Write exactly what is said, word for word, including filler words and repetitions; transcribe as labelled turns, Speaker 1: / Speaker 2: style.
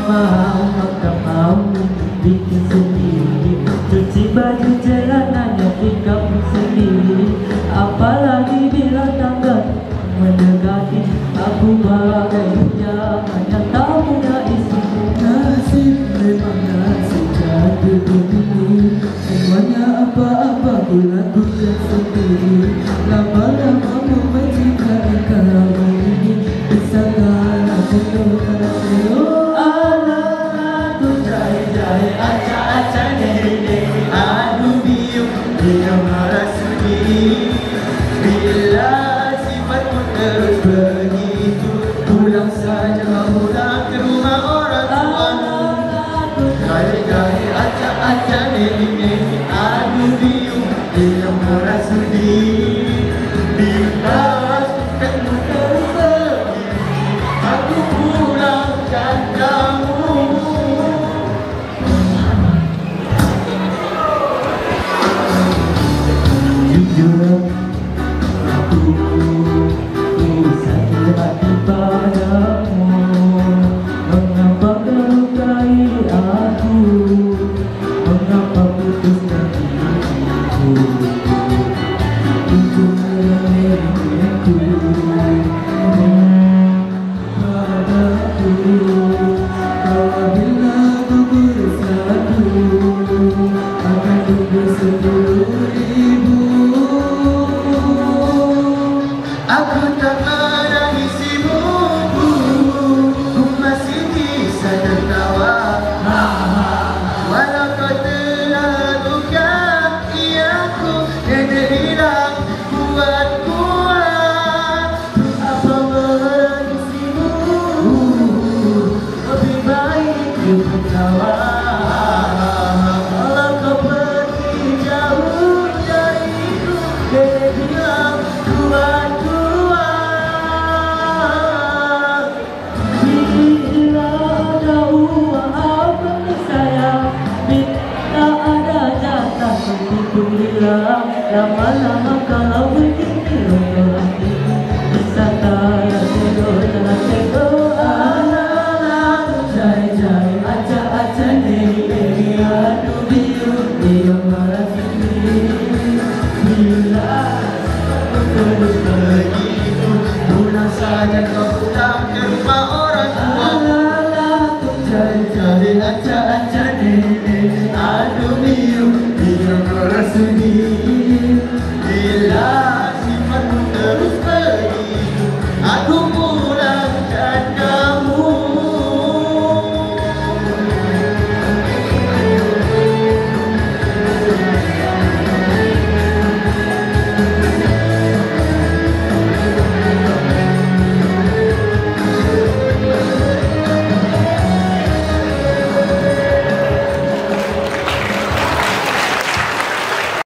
Speaker 1: mau maka mau bikin sendiri, cuci baju celananya di kampung sendiri. Apalagi bila tangga mendekati, aku bagai jangan yang tak punya isi. Nasib memang nasib jadi begini, semuanya apa-apa ku lakukan sendiri. Lama-lama membenci kalau begini, bisakah aku terkasih? Alah tu jai-jai acak-acak nenek, aduh biung dia marah sendiri. Bila sifatmu terus begitu, pulang saja pulang ke rumah orang tua. Jai-jai acak-acak nenek, aduh biung dia marah sendiri. Bila sifatmu terus begitu, aku pulangkan kamu. Jujur aku, ku sakit hati padamu. Mengapa kau lukai aku? Mengapa putuskan diriku untuk melewati padaku? Apabila ku bersatu, akan tunggu sepuluh ribu. Aku tak menangisimu, ku masih bisa tertawa. Walau kau telah luka, aku tidak hilang kuat kuat. Apa menangisimu, lebih baik ku tertawa. Kalau kau pergi jauh dariku, tidak hilang kuat kuat. Bila ada uang apa sayang, bila ada jatah begitu hilang. Lama-lama kalau begini orang ini bisa tak jodoh tak jodoh.